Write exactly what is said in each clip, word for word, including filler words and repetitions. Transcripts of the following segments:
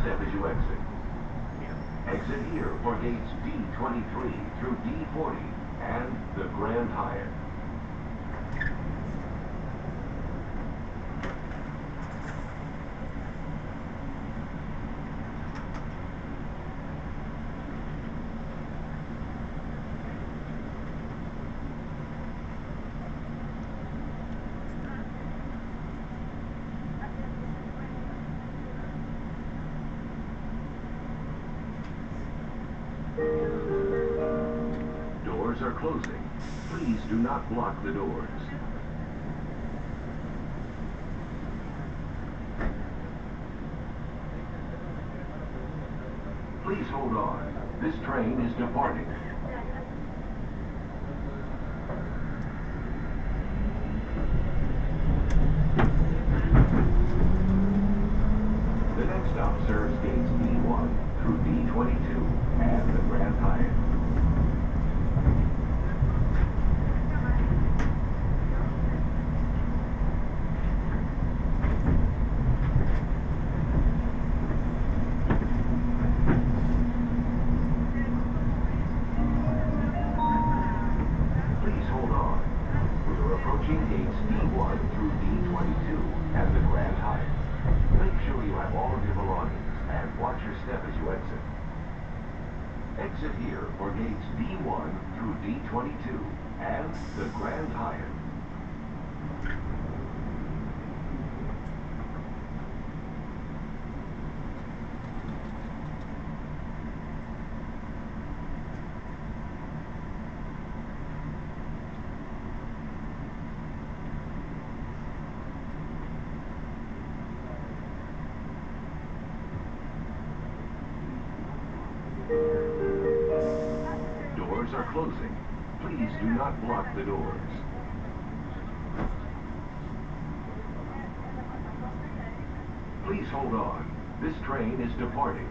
step as you exit. Exit here for gates D twenty-three through D forty and the Grand Hyatt. Doors are closing. Please do not block the doors. Please hold on. This train is departing. The next stop serves gates D one through D twenty-two and the Grand Hyatt. Please hold on. We are approaching gates D one through D twenty-two and the Grand Hyatt. Make sure you have all of your belongings and watch your step as you exit. Exit here for gates D one through D twenty-two and the Grand Hyatt. Doors are closing. Please do not block the doors. Please hold on. This train is departing.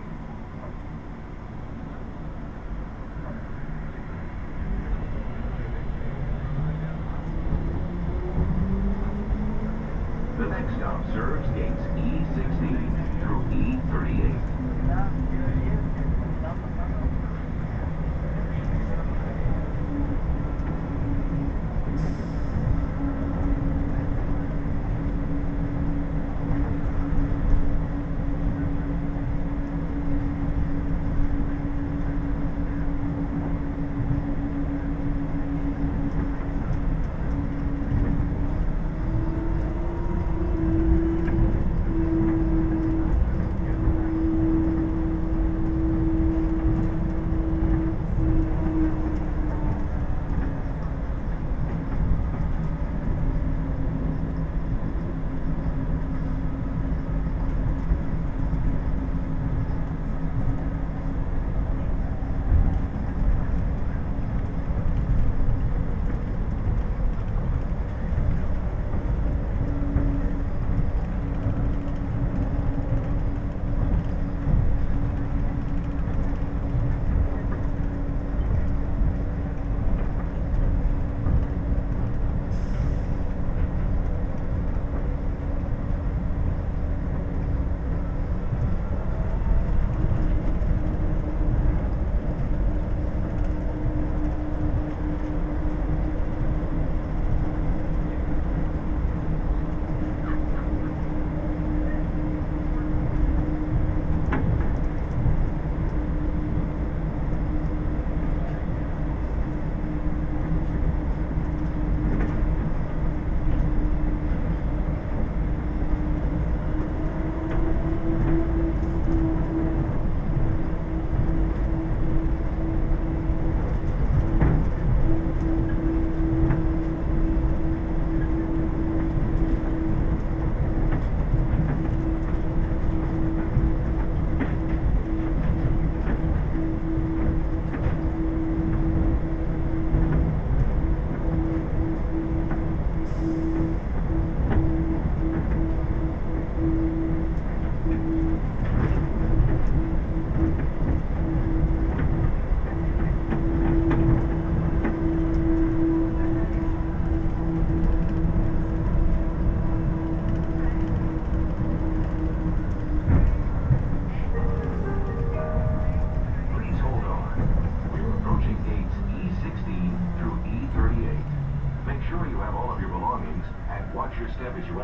The next stop serves gates E sixteen through E thirty-eight.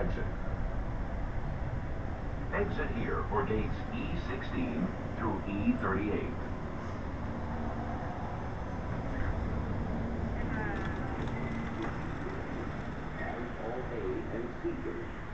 exit. Exit here for gates E sixteen through E thirty-eight. And all A and C gates.